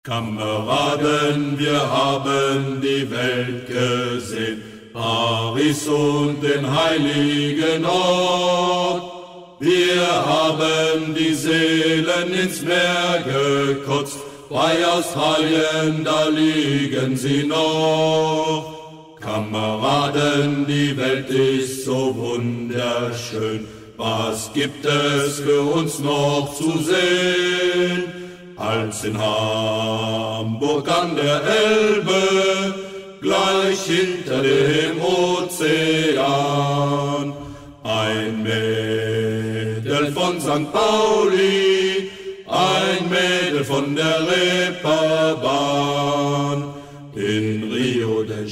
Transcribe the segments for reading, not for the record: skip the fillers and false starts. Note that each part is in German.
Kameraden, wir haben die Welt gesehen, Paris und den heiligen Ort. Wir haben die Seelen ins Meer gekotzt, bei Australien, da liegen sie noch. Kameraden, die Welt ist so wunderschön, was gibt es für uns noch zu sehen? Als in Hamburg an der Elbe, gleich hinter dem Ozean, ein Mädel von St. Pauli, ein Mädel von der Reeperbahn, in Rio de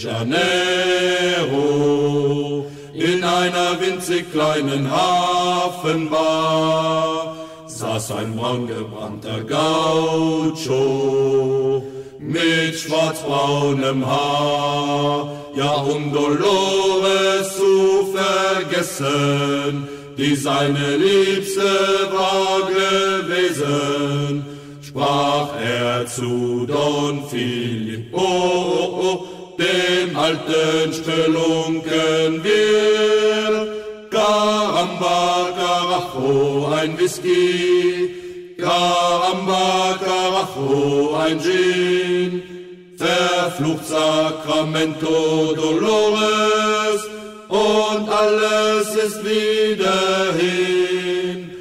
Janeiro, in einer winzig kleinen Hafenbar, saß ein braungebrannter Gaucho mit schwarzbraunem Haar. Ja, um Dolores zu vergessen, die seine Liebste war gewesen, sprach er zu Don Filippo, dem alten Spelunken wir. Caramba, Carajo, ein Whisky, Caramba, Carajo, ein Gin, verflucht Sacramento, Dolores, und alles ist wieder hin.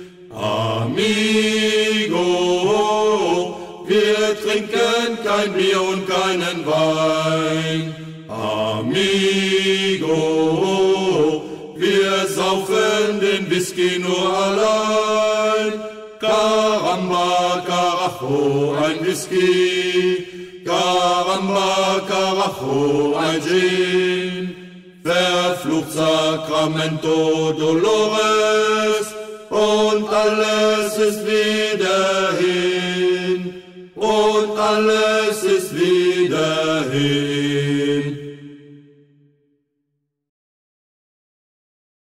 Amigo, wir trinken kein Bier und keinen Wein. Amigo, wir saufen den Whisky nur allein. Caramba, Carajo, ein Whisky, Caramba, Carajo, ein Gin, verflucht Sacramento, Dolores, und alles ist wieder hin, und alles ist wieder hin.